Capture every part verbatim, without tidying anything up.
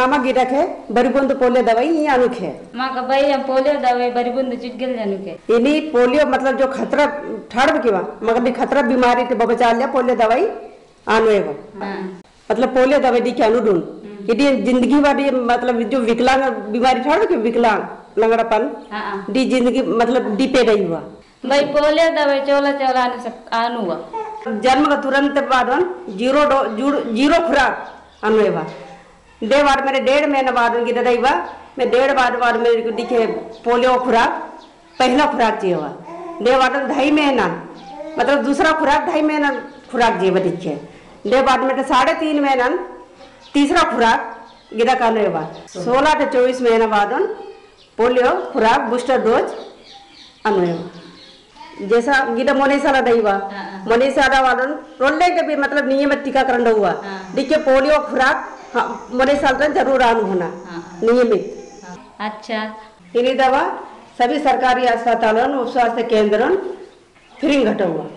मामा गिरक है बरिबुंद पोलियो दवाई ये अनुक है माँ का भाई हम पोलियो दवाई बरिबुंद चिटगिल जानू के इन्हीं पोलियो मतलब जो खतरा ठाड़ किवा मगर भी खतरा बीमारी के बचा लिया पोलियो दवाई आनो है मतलब पोलियो दवाई दी क्या अनुडून यदि जिंदगी वाली मतलब जो विकलांग बीमारी ठाड़ के विकलांग लंगड़ापन दी जिंदगी मतलब दी पे रही हुआ भाई पोलियो दवाई चौला चौला आने सक आनु हुआ जन्म का तुरंत बाद जीरो डो जीरो खुराक अनुवा दे बार मेरे डेढ़ महीना बाद उनकी ददाईवा मैं डेढ़ बार बाद मेरे को दिखे पोलियो खुराक पहला खुराक चाहिए हुआ दे बाद ढाई महीना मतलब दूसरा खुराक ढाई महीना खुराक जीव दिखे दे बाद में साढ़े तीन महीना तीसरा खुराक गिरा का हुआ सोलह से चौबीस महीना बाद पोलियो खुराक बूस्टर डोज अनुवा जैसा गिरा मोनेसाला दईवा मोनेसाला वालों रोल्ले के भी मतलब नियमित टीकाकरण हुआ दिखे पोलियो खुराक मोने साल तक जरूर आनु होना नियमित। अच्छा इन्हीं दवा सभी सरकारी अस्पतालों उप स्वास्थ्य केंद्रों फ्री घटा हुआ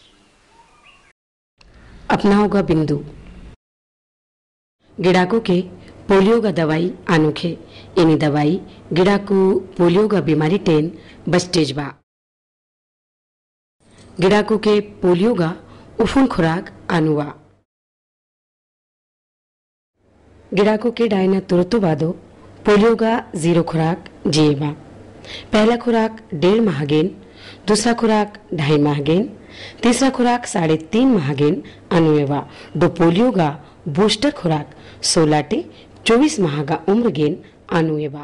अपनाओगा बिंदु गिड़ाको के पोलियो का दवाई आनुखे इन्हीं दवाई गिड़ाको पोलियो का बीमारी टेन बस्टेज बा गिड़ाको के पोलियो का उफुन खुराक आनुवा गिड़ाको के डायना तुरंत बादो पोलियो का जीरो खुराक जीवा पहला खुराक डेढ़ माह गेन दूसरा खुराक ढाई माह गेन तीसरा खुराक साढ़े तीन माह गेन अनुएवा दो पोलियो का बूस्टर खुराक सोलह टे चौबीस माह का उम्र गेन अनुएवा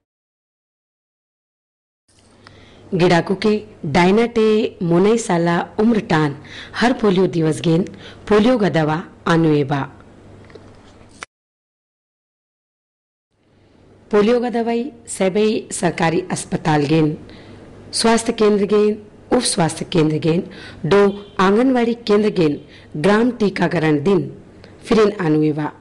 गिड़ाको के डायना टे मोनई साला उम्र टान हर पोलियो दिवस गेन पोलियो का दवा अनुएवा पोलियो का दवाई सभी सरकारी अस्पताल गेन स्वास्थ्य केंद्र गेन उप स्वास्थ्य केंद्र गेन दो आंगनवाड़ी केंद्र गेन ग्राम टीकाकरण दिन फिर अनुएवा